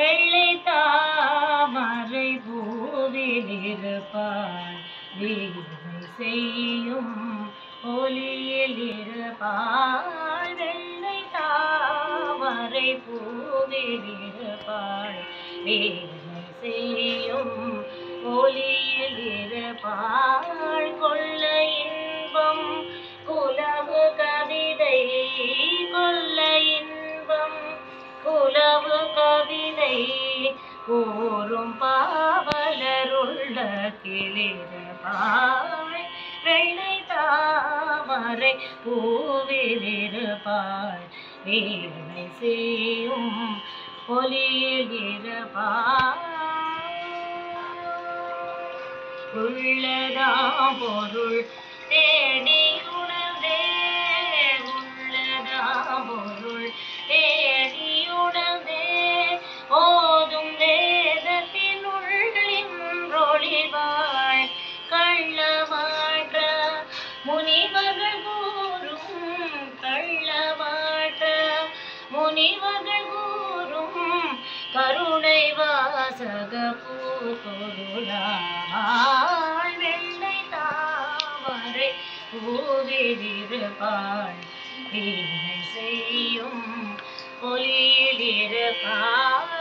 வெள்ளை தாமரை பூவில் இருப்பாள் வீணை செய்யும் ஒலியில் இருப்பாள் வெள்ளை தாமரை பூவில் இருப்பாள் வீணை செய்யும் ஒலியில் இருப்பாள் கொள்ள இன்பம் குலவு கவிதை கொள்ள இன்பம் குலவு கவிதை கூறும் பாவலருள்ள கிளிரபாய் வெள்ளை தாமரை பூவிலிருப்பாள் வீணை செய்யும் ஒலியில் இருப்பாள் உள்ளதாம் பொருள் தேடி உணர்ந்தே உள்ளதாம் பொருள் தேடி உணர்ந்தே ஓதும் வேதத்தின் உள்ளின்றொழிவாள் கள்ளமாற்ற முனிவர்கள் கூறும் கள்ளமாற்ற முனிவர்கள் கூறும் கருணை வாசக பூபொருளாள் வெள்ளை தாமரை பூவிலிருப்பாள் வீணை செய்யும் ஒலியில் இருப்பாள்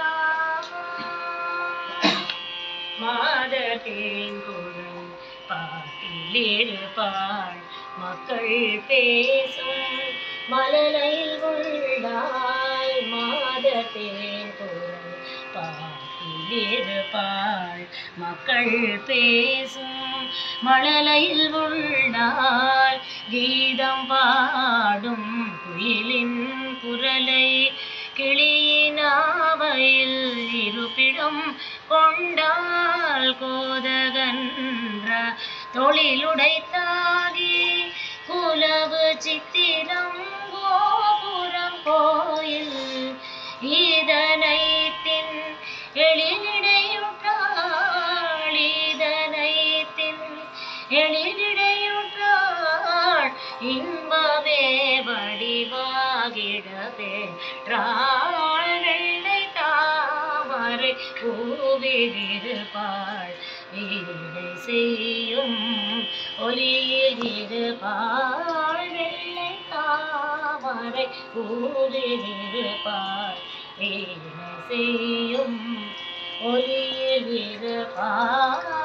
மாதத்தின் குரல் பாட்டிலிருப்பாள் மக்கள் பேசும் மலலையில் உள்ளாள் மாதத்தின் குரல் பாட்டிலிருப்பாள் மக்கள் பேசும் மழலையில் உள்ளாள் கீதம் பாடும் குயிலின் குரலை கிளியினாவையில் இருப்பிடம் கொண்டாள் கோதகன்ற தொழிலுடைத்தாகி குலவு சித்திரம் கோபுரம் கோயில் ஈதனைத்தின் எழிலிடையுற்றாள் ஈதனைத்தின் எழிலிடையுற்றாள் இன்பமே வடிவாகிட பெற்றாள் வெள்ளை தாமரை பூவிலிருப்பாள் வீணை செய்யும் ஒலியில் இருப்பாள் வெள்ளை தாமரை பூவிலிருப்பாள் வீணை செய்யும் ஒலியில் இருப்பாள்